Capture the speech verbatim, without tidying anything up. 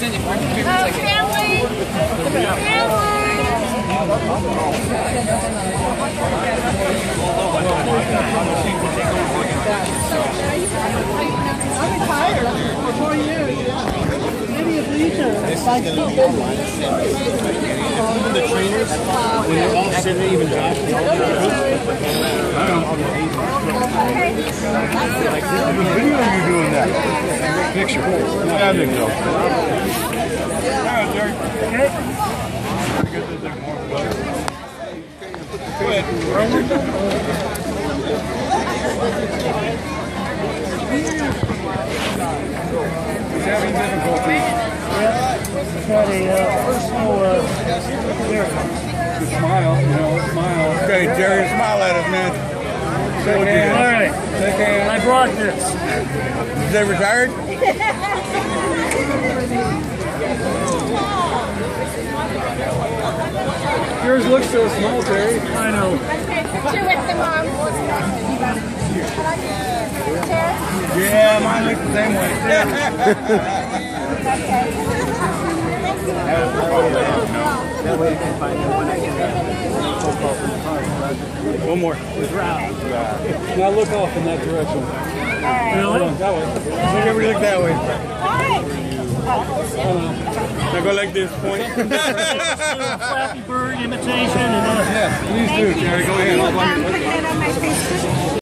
send you four fifty Uh, seconds. family! I'm retired for four years. Maybe it's leisure. Like The trainers, when they're all sitting even Josh, military. video are you doing that? Picture. Yeah, big deal. Go ahead. He's having difficulty. Had a uh, personal uh, Good smile, you know, smile. Okay, Jerry, smile at us, man. Shake hands. all right. Shake hands. I brought this. Is they retired? Yours looks so small, Terry. I know. Picture with the mom. Yeah, mine looks the same way. That way I can find out when I get phone call from the car. One more. Now look off in that direction. Hold on, that way. Look, everybody look that way. Now go like this, point. Flappy Bird imitation and uh, Yeah, please do, Jerry. Go ahead. I'll Put that on my Facebook.